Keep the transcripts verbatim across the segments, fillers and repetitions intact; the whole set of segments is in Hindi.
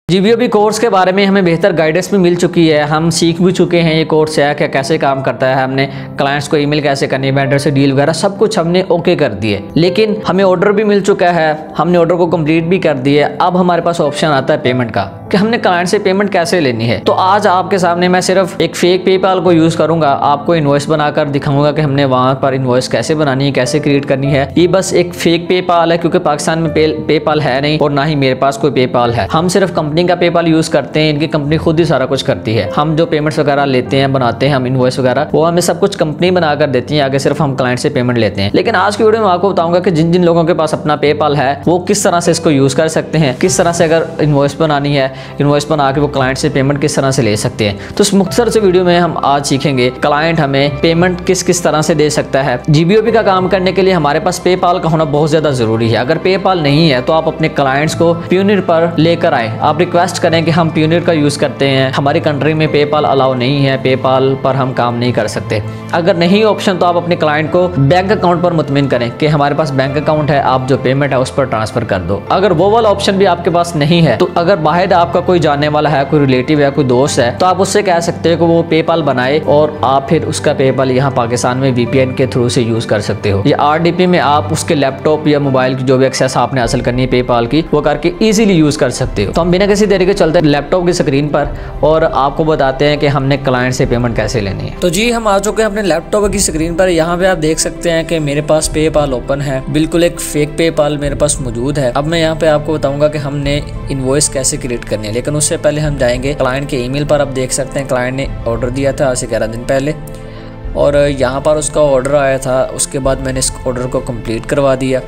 जीबीओबी कोर्स के बारे में हमें बेहतर गाइडेंस भी मिल चुकी है। हम सीख भी चुके हैं ये कोर्स है क्या कैसे काम करता है। हमने क्लाइंट्स को ईमेल कैसे करनी है, वेंडर से डील वगैरह सब कुछ हमने ओके कर दिए। लेकिन हमें ऑर्डर भी मिल चुका है, हमने ऑर्डर को कंप्लीट भी कर दिया। अब हमारे पास ऑप्शन आता है पेमेंट का कि हमने क्लाइंट से पेमेंट कैसे लेनी है। तो आज आपके सामने मैं सिर्फ एक फेक पेपाल को यूज करूंगा, आपको इनवॉइस बनाकर दिखाऊंगा कि हमने वहां पर इनवॉइस कैसे बनानी है, कैसे क्रिएट करनी है। ये बस एक फेक पेपाल है क्योंकि पाकिस्तान में पे, पेपाल है नहीं और ना ही मेरे पास कोई पेपाल है। हम सिर्फ कंपनी का पेपाल यूज करते हैं, इनकी कंपनी खुद ही सारा कुछ करती है। हम जो पेमेंट्स वगैरह लेते हैं, बनाते हैं हम इनवॉइस वगैरह, वो हमें सब कुछ कंपनी बनाकर देती है, आगे सिर्फ हम क्लाइंट से पेमेंट लेते हैं। लेकिन आज की वीडियो में आपको बताऊंगा कि जिन जिन लोगों के पास अपना पेपाल है वो किस तरह से इसको यूज कर सकते हैं, किस तरह से अगर इनवॉइस बनानी है, इनवॉइस बना वो क्लाइंट से पेमेंट किस तरह से ले सकते हैं। तो इस मुख्तसर से वीडियो में हम आज सीखेंगे क्लाइंट हमें पेमेंट किस किस तरह से दे सकता है। जीबीओबी का काम करने के लिए हमारे पास पेपाल का होना बहुत ज्यादा जरूरी है। अगर पेपाल नहीं है तो आप अपने क्लाइंट्स को प्यूनिर पर लेकर आए, आप रिक्वेस्ट करें कि हम प्यूनिर का यूज करते हैं, हमारी कंट्री में पेपाल अलाउ नहीं है, पेपाल पर हम काम नहीं कर सकते। अगर नहीं ऑप्शन तो आप अपने क्लाइंट को बैंक अकाउंट पर मुतमिन करें कि हमारे पास बैंक अकाउंट है, आप जो पेमेंट है उस पर ट्रांसफर कर दो। अगर वो वाला ऑप्शन भी आपके पास नहीं है तो अगर बाहर आपका कोई जानने वाला है, कोई रिलेटिव है, कोई दोस्त है, तो आप उससे कह सकते हो कि वो पेपाल बनाए और आप फिर उसका पेपाल यहाँ पाकिस्तान में वीपीएन के थ्रू से यूज कर सकते हो। या आरडीपी में आप उसके लैपटॉप या मोबाइल की जो भी एक्सेस आपने हासिल करनी है पेपाल की, वो करके इजीली यूज कर सकते हो। तो हम बिना किसी देरी के चलते हैं लैपटॉप की स्क्रीन पर और आपको बताते हैं कि हमने क्लाइंट से पेमेंट कैसे लेनी है। तो जी हम आ चुके हैं अपने लैपटॉप की स्क्रीन पर। यहाँ पे आप देख सकते हैं कि मेरे पास पेपाल ओपन है, बिल्कुल एक फेक पेपाल मेरे पास मौजूद है। अब मैं यहाँ पे आपको बताऊंगा कि हमने इनवॉइस कैसे क्रिएट करनी है, लेकिन उससे पहले हम जाएंगे क्लाइंट के ईमेल पर। आप देख सकते हैं क्लाइंट ने ऑर्डर दिया था आज से ग्यारह दिन पहले और यहाँ पर उसका ऑर्डर आया था। उसके बाद मैंने इस ऑर्डर को कंप्लीट करवा दिया।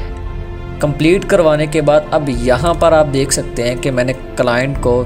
कंप्लीट करवाने के बाद अब यहाँ पर आप देख सकते हैं कि मैंने क्लाइंट को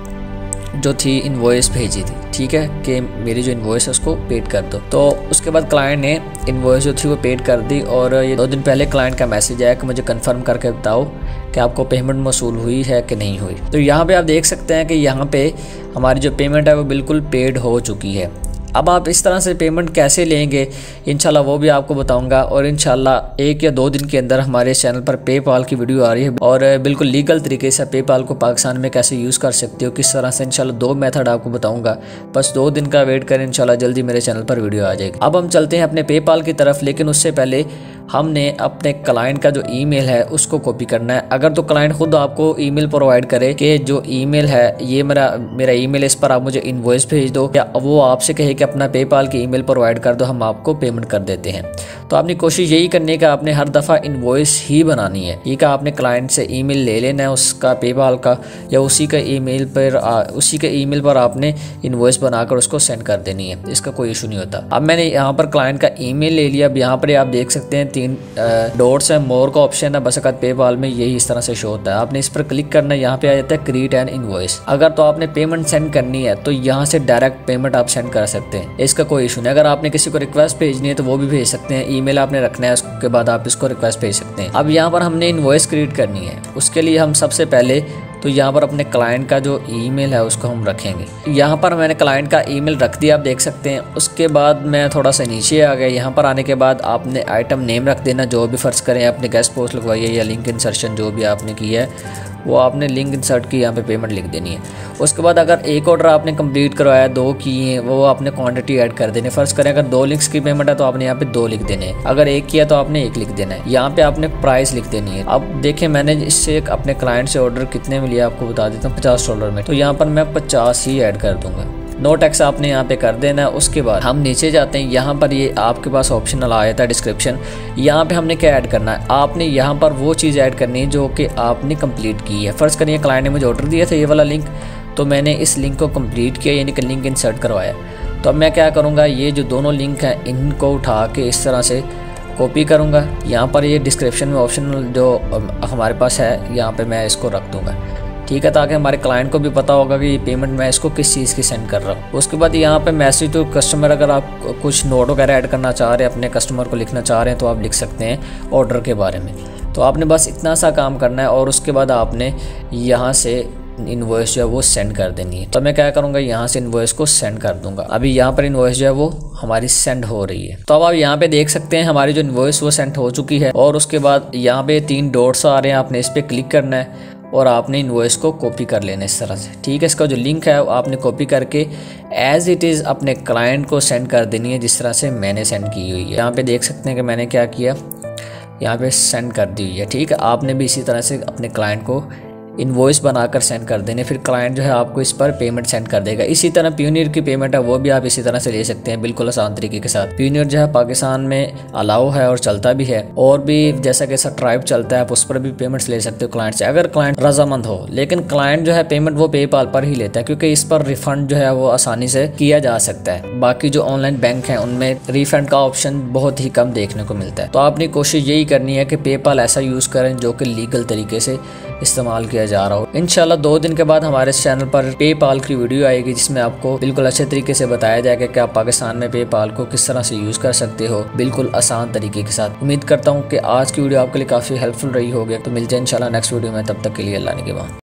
जो थी इनवॉइस भेजी थी, ठीक है, कि मेरी जो इनवॉइस है उसको पेड कर दो। तो उसके बाद क्लाइंट ने इनवॉइस जो थी वो पेड कर दी और ये दो दिन पहले क्लाइंट का मैसेज आया कि मुझे कंफर्म करके बताओ कि आपको पेमेंट मौसूल हुई है कि नहीं हुई। तो यहाँ पे आप देख सकते हैं कि यहाँ पे हमारी जो पेमेंट है वो बिल्कुल पेड हो चुकी है। अब आप इस तरह से पेमेंट कैसे लेंगे इंशाल्लाह वो भी आपको बताऊंगा और इंशाल्लाह एक या दो दिन के अंदर हमारे चैनल पर पेपाल की वीडियो आ रही है और बिल्कुल लीगल तरीके से पेपाल को पाकिस्तान में कैसे यूज़ कर सकते हो, किस तरह से इंशाल्लाह दो मेथड आपको बताऊंगा। बस दो दिन का वेट करें, इंशाल्लाह जल्दी मेरे चैनल पर वीडियो आ जाएगी। अब हम चलते हैं अपने पेपाल की तरफ, लेकिन उससे पहले हमने अपने क्लाइंट का जो ईमेल है उसको कॉपी करना है। अगर तो क्लाइंट खुद आपको ईमेल प्रोवाइड करे कि जो ईमेल है ये मेरा मेरा ईमेल, इस पर आप मुझे इनवॉइस भेज दो, या वो आपसे कहे कि अपना पेपाल की ईमेल प्रोवाइड कर दो, हम आपको पेमेंट कर देते हैं। तो आपने कोशिश यही करनी है कि आपने हर दफ़ा इनवॉइस ही बनानी है। ये कि आपने क्लाइंट से ईमेल ले लेना है उसका पेपाल का, या उसी का ईमेल पर आ, उसी के ईमेल पर आपने इनवॉइस बनाकर उसको सेंड कर देनी है। इसका कोई इशू नहीं होता। अब मैंने यहाँ पर क्लाइंट का ईमेल ले लिया। अब यहाँ पर आप देख सकते हैं तीन डॉट्स है, मोर का ऑप्शन है, बस अकत पेपाल में यही इस तरह से शो होता है। आपने इस पर क्लिक करना है, यहाँ पे आ जाता है क्रिएट एन इनवॉइस। अगर तो आपने पेमेंट सेंड करनी है तो यहाँ से डायरेक्ट पेमेंट आप सेंड कर सकते हैं, इसका कोई इशू नहीं। अगर आपने किसी को रिक्वेस्ट भेजनी है तो वो भी भेज सकते हैं, ईमेल आपने रखना है, उसके बाद आप इसको रिक्वेस्ट भेज सकते हैं। अब यहाँ पर हमने इनवॉइस क्रिएट करनी है, उसके लिए हम सबसे पहले तो यहाँ पर अपने क्लाइंट का जो ईमेल है उसको हम रखेंगे। यहाँ पर मैंने क्लाइंट का ईमेल रख दिया, आप देख सकते हैं। उसके बाद मैं थोड़ा सा नीचे आ गया। यहाँ पर आने के बाद आपने आइटम नेम रख देना, जो भी फर्ज करें, अपने गेस्ट पोस्ट लगवाई है या लिंक इंसर्शन जो भी आपने की है वो आपने लिंक इंसर्ट की, यहाँ पे पेमेंट लिख देनी है। उसके बाद अगर एक ऑर्डर आपने कंप्लीट करवाया, दो किए हैं, वो आपने क्वांटिटी ऐड कर देनी। फर्ज करें अगर दो लिंक्स की पेमेंट है तो आपने यहाँ पे दो लिख देने हैं, अगर एक किया तो आपने एक लिख देना है। यहाँ पे आपने प्राइस लिख देनी है। अब देखें मैंने इससे अपने क्लाइंट से ऑर्डर कितने में लिया आपको बता देता हूँ, पचास डॉलर में। तो यहाँ पर मैं पचास ही ऐड कर दूंगा, नो टैक्स आपने यहाँ पे कर देना है। उसके बाद हम नीचे जाते हैं, यहाँ पर ये आपके पास ऑप्शनल आया था डिस्क्रिप्शन। यहाँ पे हमने क्या ऐड करना है, आपने यहाँ पर वो चीज़ ऐड करनी है जो कि आपने कंप्लीट की है। फर्ज करिए क्लाइंट ने मुझे ऑर्डर दिया था ये वाला लिंक, तो मैंने इस लिंक को कंप्लीट किया, यानी कि लिंक इंसर्ट करवाया। तो अब मैं क्या करूँगा, ये जो दोनों लिंक हैं इनको उठा के इस तरह से कॉपी करूँगा। यहाँ पर ये डिस्क्रिप्शन में ऑप्शनल जो हमारे पास है यहाँ पर मैं इसको रख दूँगा, ठीक है, ताकि हमारे क्लाइंट को भी पता होगा कि ये पेमेंट मैं इसको किस चीज़ की सेंड कर रहा हूँ। उसके बाद यहाँ पे मैसेज टू कस्टमर, अगर आप कुछ नोट वगैरह ऐड करना चाह रहे हैं, अपने कस्टमर को लिखना चाह रहे हैं, तो आप लिख सकते हैं ऑर्डर के बारे में। तो आपने बस इतना सा काम करना है और उसके बाद आपने यहाँ से इनवॉइस जो है वो सेंड कर देनी है। तो मैं क्या करूँगा, यहाँ से इनवॉइस को सेंड कर दूंगा। अभी यहाँ पर इनवॉइस जो है वो हमारी सेंड हो रही है। तो अब आप यहाँ पे देख सकते हैं हमारी जो इनवॉइस वो सेंड हो चुकी है और उसके बाद यहाँ पे तीन डॉट्स आ रहे हैं, आपने इस पर क्लिक करना है और आपने इनवॉइस को कॉपी कर लेना इस तरह से, ठीक है। इसका जो लिंक है वो आपने कॉपी करके एज इट इज़ अपने क्लाइंट को सेंड कर देनी है, जिस तरह से मैंने सेंड की हुई है। यहाँ पे देख सकते हैं कि मैंने क्या किया, यहाँ पे सेंड कर दी हुई है, ठीक है। आपने भी इसी तरह से अपने क्लाइंट को इनवॉइस बनाकर सेंड कर देने, फिर क्लाइंट जो है आपको इस पर पेमेंट सेंड कर देगा। इसी तरह प्यूनियर की पेमेंट है वो भी आप इसी तरह से ले सकते हैं, बिल्कुल आसान तरीके के साथ। प्यूनियर जो है पाकिस्तान में अलाउ है और चलता भी है, और भी जैसा कैसा ट्राइब चलता है आप उस पर भी पेमेंट्स ले सकते हो क्लाइंट से, अगर क्लाइंट रजामंद हो। लेकिन क्लाइंट जो है पेमेंट वो पेपाल पर ही लेता है, क्योंकि इस पर रिफंड जो है वो आसानी से किया जा सकता है। बाकी जो ऑनलाइन बैंक है उनमें रिफंड का ऑप्शन बहुत ही कम देखने को मिलता है। तो आपने कोशिश यही करनी है कि पेपाल ऐसा यूज़ करें जो कि लीगल तरीके से इस्तेमाल किया जा रहा हो। इंशाल्लाह दो दिन के बाद हमारे इस चैनल पर पेपाल की वीडियो आएगी, जिसमें आपको बिल्कुल अच्छे तरीके से बताया जाएगा कि आप पाकिस्तान में पेपाल को किस तरह से यूज़ कर सकते हो, बिल्कुल आसान तरीके के साथ। उम्मीद करता हूँ कि आज की वीडियो आपके लिए काफ़ी हेल्पफुल रही होगी। तो मिलते हैं इंशाल्लाह नेक्स्ट वीडियो में, तब तक के लिए अल्लाह ने के बाद।